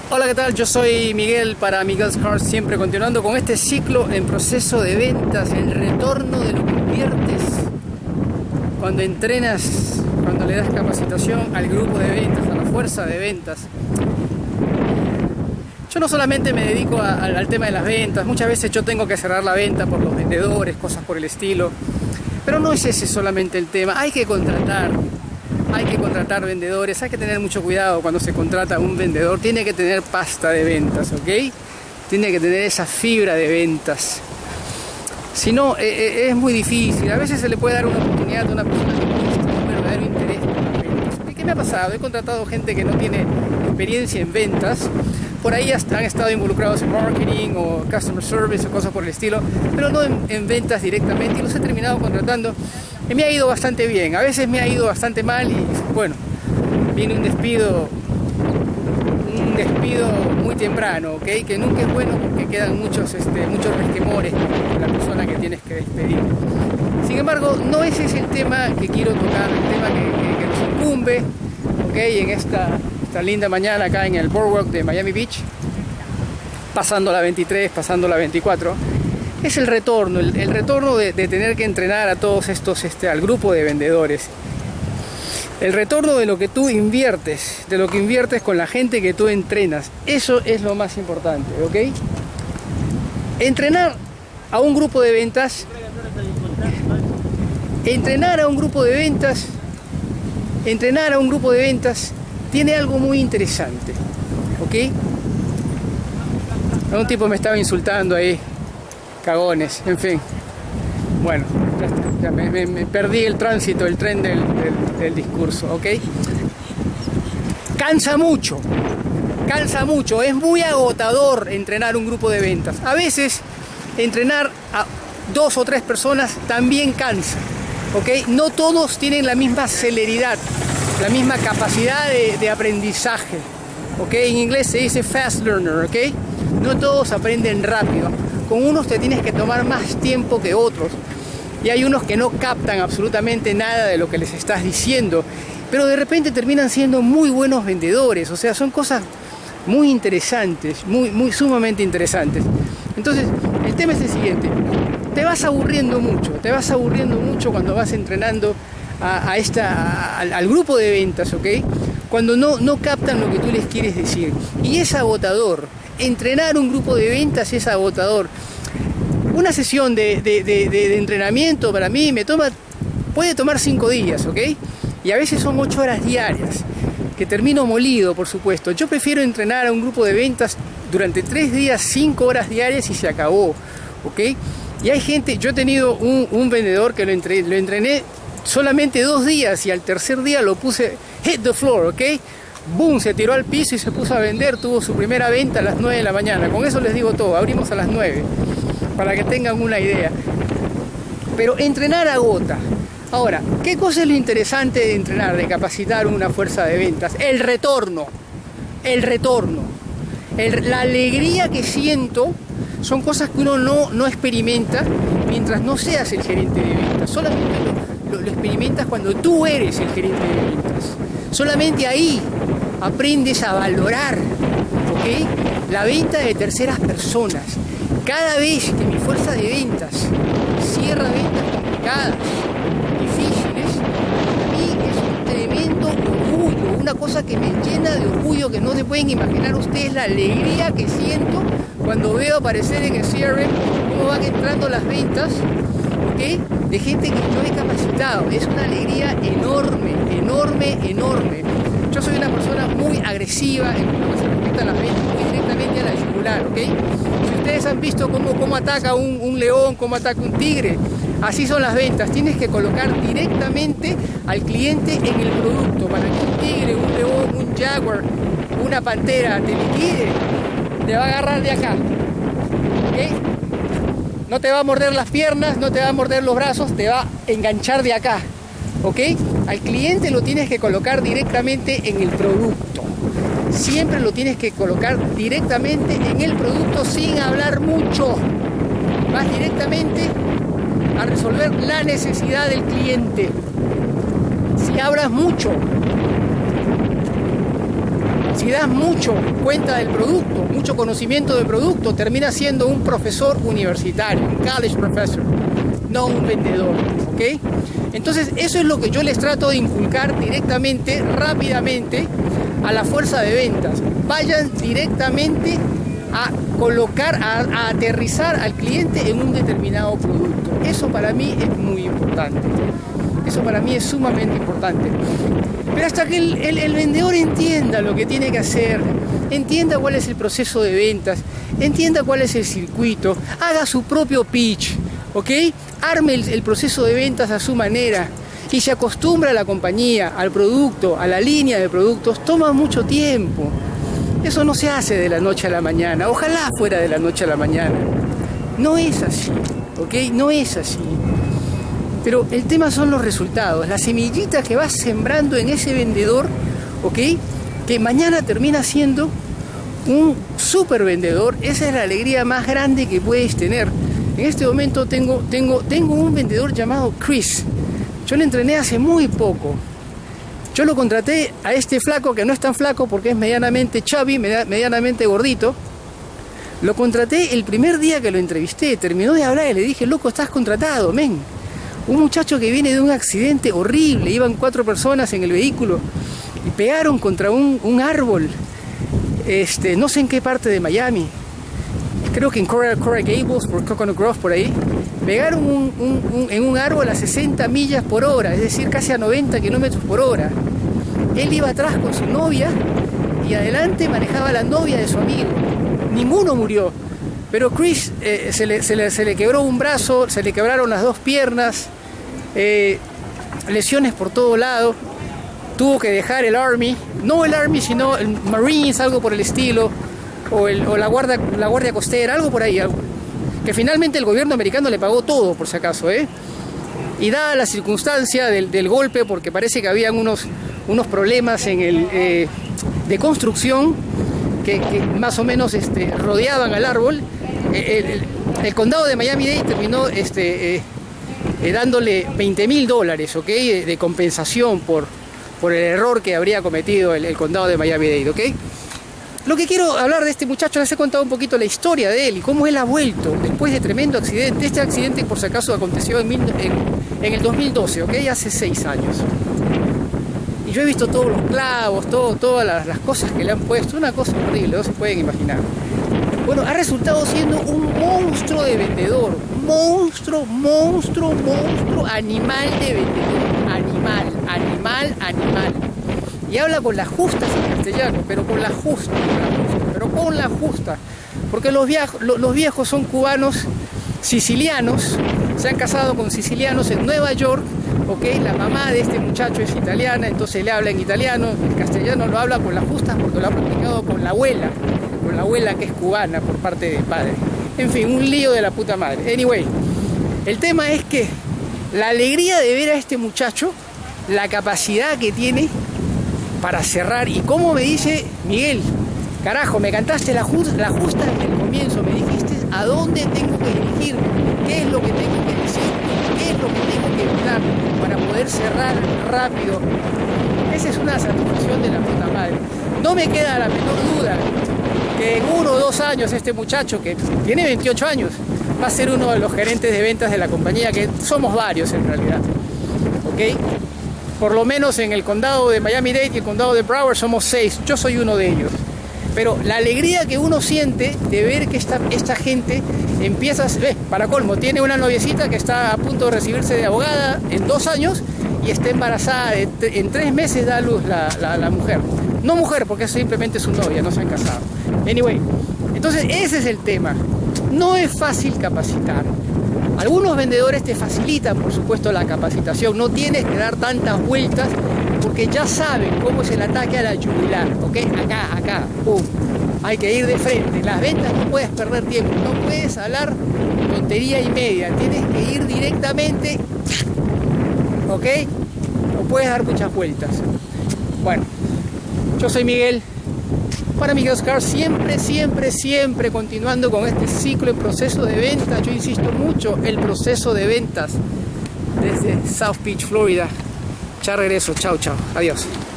Hola, ¿qué tal? Yo soy Miguel para Miguel's Cars, siempre continuando con este ciclo en proceso de ventas, el retorno de lo que inviertes cuando entrenas, cuando le das capacitación al grupo de ventas, a la fuerza de ventas. Yo no solamente me dedico al tema de las ventas, muchas veces yo tengo que cerrar la venta por los vendedores, cosas por el estilo, pero no es ese solamente el tema. Hay que contratar vendedores, hay que tener mucho cuidado cuando se contrata un vendedor. Tiene que tener pasta de ventas, ¿ok? Tiene que tener esa fibra de ventas. Si no, es muy difícil. A veces se le puede dar una oportunidad a una persona que muestra un verdadero interés por las ventas. ¿Qué me ha pasado? He contratado gente que no tiene experiencia en ventas. Por ahí han estado involucrados en marketing o customer service o cosas por el estilo, pero no en ventas directamente, y los he terminado contratando. Y me ha ido bastante bien. A veces me ha ido bastante mal y bueno, viene un despido muy temprano, ¿ok? Que nunca es bueno porque quedan muchos resquemores con la persona que tienes que despedir. Sin embargo, no ese es el tema que quiero tocar, el tema que nos incumbe, ¿ok? En esta linda mañana acá en el Boardwalk de Miami Beach, pasando la 23, pasando la 24. Es el retorno de tener que entrenar a todos estos, al grupo de vendedores. El retorno de lo que tú inviertes, de lo que inviertes con la gente que tú entrenas. Eso es lo más importante, ¿ok? Entrenar a un grupo de ventas, entrenar a un grupo de ventas tiene algo muy interesante, ¿ok? Un tipo me estaba insultando ahí. Cagones, en fin. Bueno, ya me perdí el tránsito, el tren del discurso, ¿ok? Cansa mucho, es muy agotador entrenar un grupo de ventas. A veces entrenar a 2 o 3 personas también cansa, ¿ok? No todos tienen la misma celeridad, la misma capacidad de aprendizaje, ¿ok? En inglés se dice fast learner, ¿ok? No todos aprenden rápido. Con unos te tienes que tomar más tiempo que otros, y hay unos que no captan absolutamente nada de lo que les estás diciendo, pero de repente terminan siendo muy buenos vendedores. O sea, son cosas muy interesantes, muy sumamente interesantes. Entonces, el tema es el siguiente: te vas aburriendo mucho cuando vas entrenando al grupo de ventas, ¿ok? Cuando no captan lo que tú les quieres decir, y es agotador. Entrenar un grupo de ventas es agotador. Una sesión de entrenamiento para mí puede tomar 5 días, ¿ok? Y a veces son 8 horas diarias, que termino molido, por supuesto. Yo prefiero entrenar a un grupo de ventas durante 3 días, 5 horas diarias, y se acabó, ¿ok? Y hay gente, yo he tenido un vendedor que lo entrené solamente 2 días, y al tercer día lo puse hit the floor, ¿ok? Boom, se tiró al piso y se puso a vender. Tuvo su primera venta a las 9 de la mañana. Con eso les digo todo. Abrimos a las 9 para que tengan una idea. Pero entrenar agota. Ahora, ¿qué cosa es lo interesante de entrenar, de capacitar una fuerza de ventas? El retorno. La alegría que siento son cosas que uno no experimenta mientras no seas el gerente de ventas. Solamente lo experimentas cuando tú eres el gerente de ventas. Solamente ahí aprendes a valorar, ¿ok?, la venta de terceras personas. Cada vez que mi fuerza de ventas cierra ventas complicadas, difíciles, para mí es un tremendo orgullo, una cosa que me llena de orgullo que no se pueden imaginar ustedes, la alegría que siento cuando veo aparecer en el CRM cómo van entrando las ventas, ¿ok?, de gente que yo he capacitado. Es una alegría enorme. Yo soy una persona muy agresiva en lo que se respecta a las ventas, muy directamente a la yugular, ¿ok? Si ustedes han visto cómo ataca un león, cómo ataca un tigre, así son las ventas. Tienes que colocar directamente al cliente en el producto para que un tigre, un león, un jaguar, una pantera te liquide. Te va a agarrar de acá, ¿ok? No te va a morder las piernas, no te va a morder los brazos, te va a enganchar de acá, ¿ok? Al cliente lo tienes que colocar directamente en el producto. Siempre lo tienes que colocar directamente en el producto sin hablar mucho. Vas directamente a resolver la necesidad del cliente. Si hablas mucho, si das mucho cuenta del producto, mucho conocimiento del producto, termina siendo un profesor universitario, un college professor, no un vendedor, ¿ok? Entonces eso es lo que yo les trato de inculcar directamente, rápidamente, a la fuerza de ventas. Vayan directamente a colocar, a aterrizar al cliente en un determinado producto. Eso para mí es muy importante. Eso para mí es sumamente importante. Pero hasta que el vendedor entienda lo que tiene que hacer, entienda cuál es el proceso de ventas, entienda cuál es el circuito, haga su propio pitch, ¿ok? Arme el proceso de ventas a su manera y se acostumbra a la compañía, al producto, a la línea de productos, toma mucho tiempo. Eso no se hace de la noche a la mañana. Ojalá fuera de la noche a la mañana. No es así, ¿ok? No es así. Pero el tema son los resultados, las semillitas que vas sembrando en ese vendedor, ¿ok? Que mañana termina siendo un super vendedor. Esa es la alegría más grande que puedes tener. En este momento tengo un vendedor llamado Chris. Yo le entrené hace muy poco. Yo lo contraté a este flaco, que no es tan flaco porque es medianamente chubby, medianamente gordito. Lo contraté el primer día que lo entrevisté. Terminó de hablar y le dije, loco, estás contratado, men. Un muchacho que viene de un accidente horrible. Iban 4 personas en el vehículo y pegaron contra un árbol. No sé en qué parte de Miami. Creo que en Coral Gables, por Coconut Grove, por ahí. Pegaron en un árbol a 60 millas por hora, es decir, casi a 90 kilómetros por hora. Él iba atrás con su novia y adelante manejaba la novia de su amigo. Ninguno murió, pero Chris se le quebró un brazo, se le quebraron las 2 piernas, lesiones por todo lado. Tuvo que dejar el Army, no el Army, sino el Marines, algo por el estilo, o la guardia costera, algo por ahí, que finalmente el gobierno americano le pagó todo, por si acaso, y dada la circunstancia del golpe, porque parece que habían unos problemas en de construcción que más o menos rodeaban al árbol, el condado de Miami-Dade terminó dándole $20,000, ¿ok? de compensación por el error que habría cometido el condado de Miami-Dade, ¿ok? Lo que quiero hablar de este muchacho, les he contado un poquito la historia de él y cómo él ha vuelto después de tremendo accidente. Este accidente, por si acaso, aconteció en el 2012, ¿ok? Hace 6 años. Y yo he visto todos los clavos, todas las cosas que le han puesto, una cosa horrible, no se pueden imaginar. Bueno, ha resultado siendo un monstruo de vendedor, monstruo, animal de vendedor, animal. Y habla con las justas en castellano, pero con la justa, porque los viejos son cubanos sicilianos, se han casado con sicilianos en Nueva York, ¿ok? La mamá de este muchacho es italiana, entonces le habla en italiano, el castellano lo habla con las justas porque lo ha practicado con la abuela que es cubana por parte del padre. En fin, un lío de la puta madre. Anyway, el tema es que la alegría de ver a este muchacho, la capacidad que tiene para cerrar, y como me dice Miguel, carajo, me cantaste la justa desde el comienzo, me dijiste a dónde tengo que dirigirme, qué es lo que tengo que decir, qué es lo que tengo que evitar para poder cerrar rápido. Esa es una satisfacción de la puta madre. No me queda la menor duda que en 1 o 2 años este muchacho, que tiene 28 años, va a ser uno de los gerentes de ventas de la compañía, que somos varios en realidad, ¿ok? Por lo menos en el condado de Miami-Dade y el condado de Broward somos 6, yo soy uno de ellos. Pero la alegría que uno siente de ver que esta gente empieza, para colmo, tiene una noviecita que está a punto de recibirse de abogada en 2 años y está embarazada, en 3 meses da a luz la mujer. No mujer, porque es simplemente su novia, no se han casado. Anyway, entonces ese es el tema. No es fácil capacitar. Algunos vendedores te facilitan, por supuesto, la capacitación. No tienes que dar tantas vueltas porque ya saben cómo es el ataque a la yugular, ¿ok? Acá, pum. Hay que ir de frente. Las ventas no puedes perder tiempo, no puedes hablar tontería y media. Tienes que ir directamente, ¿ok? No puedes dar muchas vueltas. Bueno, yo soy Miguel. Para Miguel's Cars, siempre continuando con este ciclo en proceso de ventas. Yo insisto mucho, el proceso de ventas desde South Beach, Florida. Ya regreso, chao, adiós.